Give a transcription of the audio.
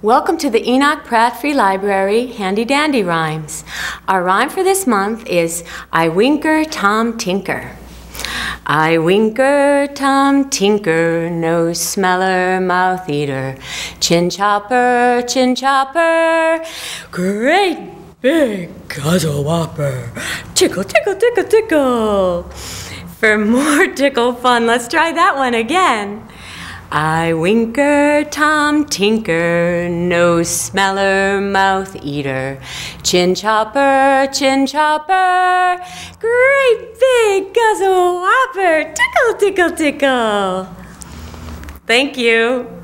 Welcome to the Enoch Pratt Free Library Handy Dandy Rhymes. Our rhyme for this month is I Winker, Tom Tinker. I winker, Tom Tinker, nose smeller, mouth eater, chin chopper, great big guzzle whopper, tickle, tickle, tickle, tickle. For more tickle fun, let's try that one again. I winker, Tom Tinker, nose smeller, mouth eater, chin chopper, great big guzzle whopper, tickle, tickle, tickle. Thank you.